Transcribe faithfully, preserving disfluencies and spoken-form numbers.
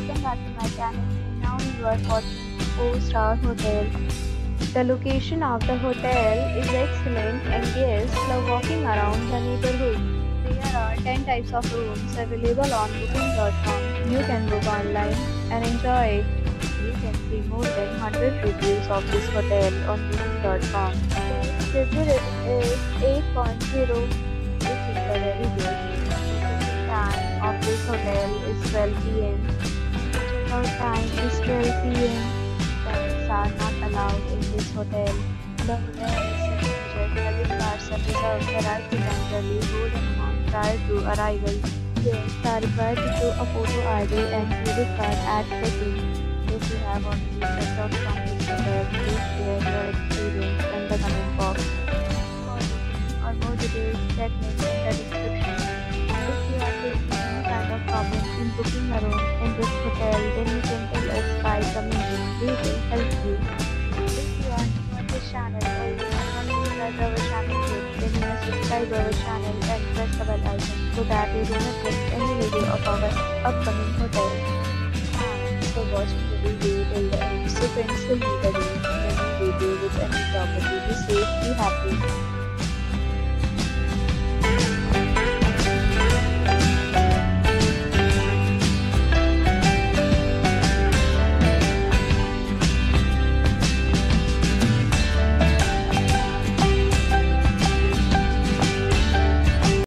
welcome back to my channel. Now you are watching four star Hotel. The location of the hotel is excellent and guests love walking around the neighborhood. There are ten types of rooms available on booking dot com. You can book online and enjoy it. You can see more than one hundred reviews of this hotel on booking dot com. The review rating is eight point zero, which is a very good. The time of this hotel is twelve p m. Checkout time is twelve p m. Pets are not allowed in this hotel. The hotel accepts major credit cards and reserves the right to temporarily hold an amount prior to arrival. Guests are required to show a photo I D and credit card at check-in. If you have already checked out from this hotel, please share your experience in the comment box. For booking or more details, check link in the description. If you are facing any kind of problem in booking a room in this hotel, then you can tell us by commenting. We will help you. If you are new on this channel or you have not subscribed our channel yet, then you must subscribe our channel and press the bell icon so that you do not miss any video of our upcoming hotel. Thanks for watching the video till the end. So friends, will meet again in a new video with a new property. Be safe, be happy.